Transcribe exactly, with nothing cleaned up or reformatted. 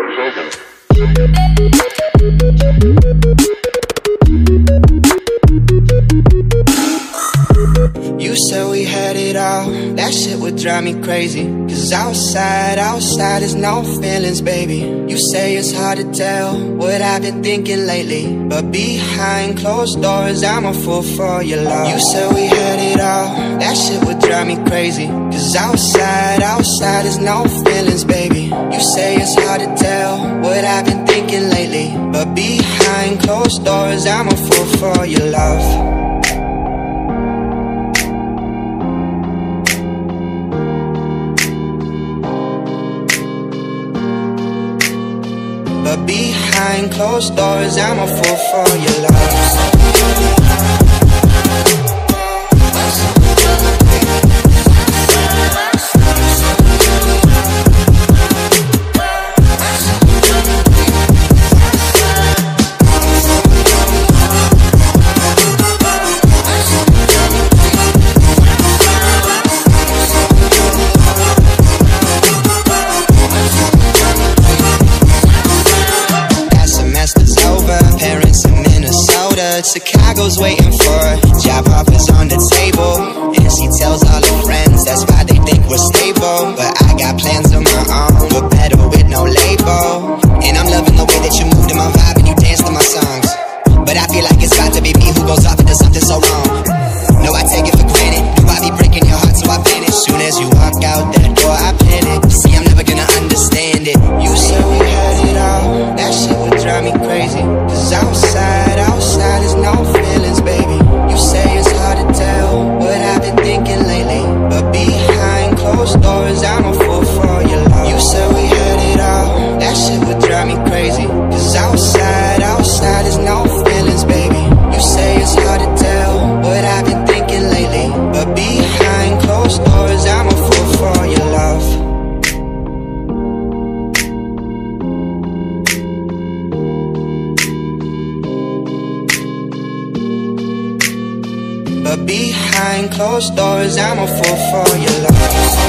You said we had it all, that shit would drive me crazy. Cause outside, outside is no feelings, baby. You say it's hard to tell what I've been thinking lately, but behind closed doors, I'm a fool for your love. You said we had it all, that shit would drive me crazy. Cause outside, outside is no feelings, baby. You say it's hard to tell what I've been thinking lately, but behind closed doors, I'm a fool for your love. But behind closed doors, I'm a fool for your love. Chicago's waiting for her, job offers on the table, and she tells all her friends that's why they think we're stable. But I got plans of my own, but better with no label. And I'm loving the way that you move to my vibe and you dance to my songs. But I feel like it's got to be me who goes off into something so wrong. No, I take it for granted, do I be breaking your heart so I vanish? Soon as you walk out that door, I panic. See, I'm never gonna understand it. You said we had it all, that shit would drive me crazy. Cause outside, outside is no feelings, baby. You say it's hard to tell what I've been thinking lately, but behind closed doors, I'm a fool for your love. You said we had it all, that shit would drive me crazy. Cause outside, outside is no feelings, baby. You say it's hard to tell what I've been thinking lately, but behind closed doors, I'm a fool for your love. But behind closed doors, I'm a fool for your love.